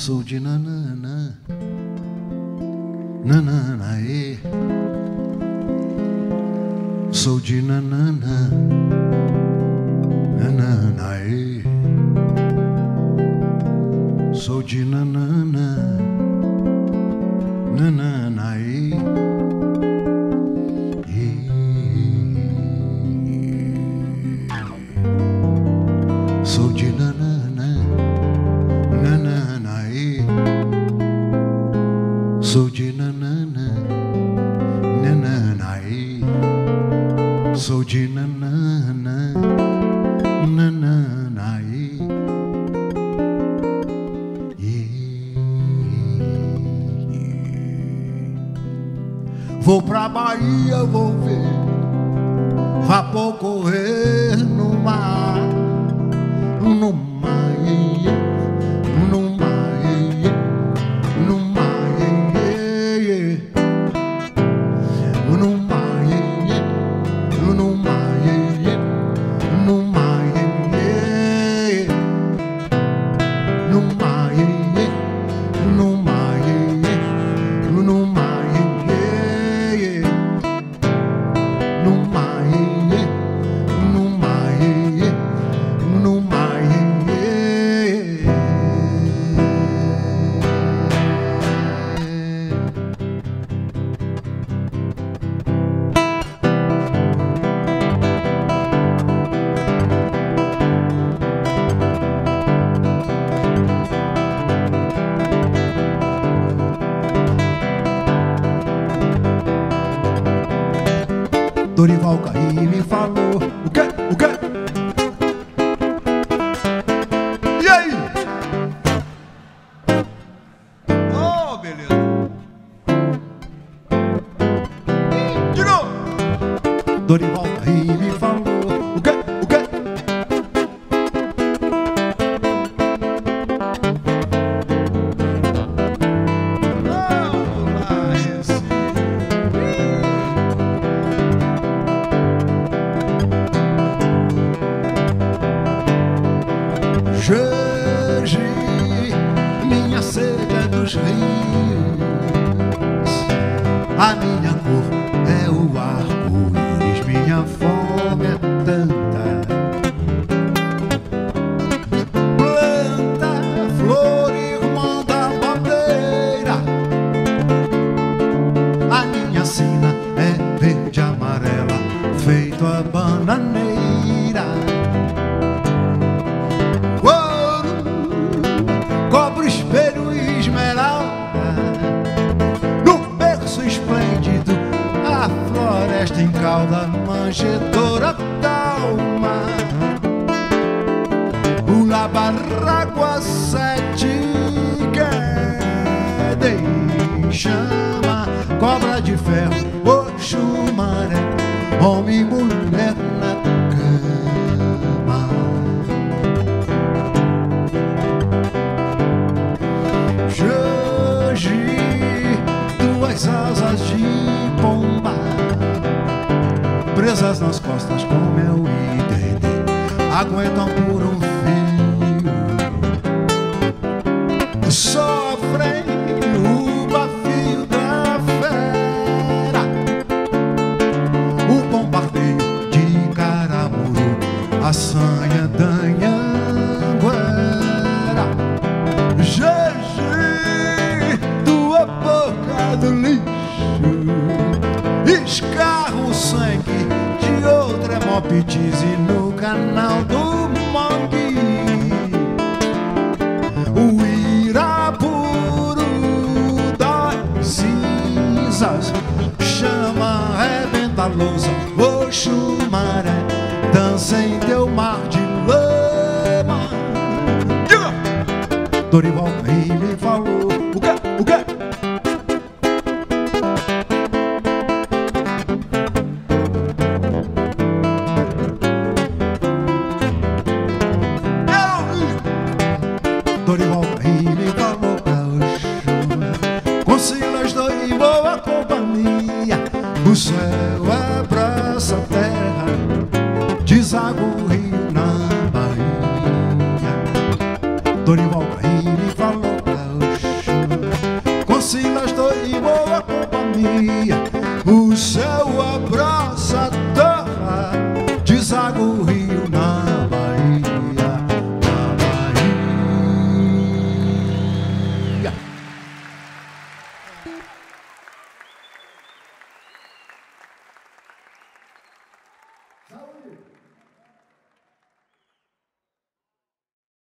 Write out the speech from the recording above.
Sou de nanana, nananaê. Sou de nanana, nananaê. Sou de nanana, nananaê. Sou de nanana, nananaê. Sou de nanana, nananaê. Sou de nanana, nananaê. Vou pra Bahia, vou ver vapor correr no mar, no mar, no mar, no mar, no mar, no mar, no mar, no mar, no mar, no mar. Dorival Caymmi falou. O quê? O quê? E aí? Oh, beleza. De novo. Dorival Caymmi falou. O quê? O quê? Jorge, minha sede é dos rios, a minha cor é o arco-íris, minha fome é tanta. Planta, flor, irmã da bandeira, a minha sina é verde e amarela, feito a bananeira. Cobre, espelho e esmeralda, no berço esplêndido, a floresta em cauda, manjedoura d'alma. O labaragua sete quedem chama, cobra de ferro, Oxumaré, homem e mulher na cama. Jorge, duas asas de pomba, presas nas costas com mel e dendê, aguentam por um fio, sofrem o bafio da fera, o bombardeio de Caramuru, a sanha da Anhanguera. Tua boca do lixo escarra o sangue de outra hemoptise no canal do Mangue. O Irapuru das cinzas chama, arrebenta a louça, Oxumaré, dança em teu mar de lama. Dorival Caymmi falou. O quê? O quê? Dorival Caymmi falou gaúcho, com Silas do em boa companhia, o céu abraça a terra, deságua o rio.